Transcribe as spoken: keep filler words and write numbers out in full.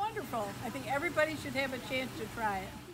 wonderful. I think everybody should have a chance to try it.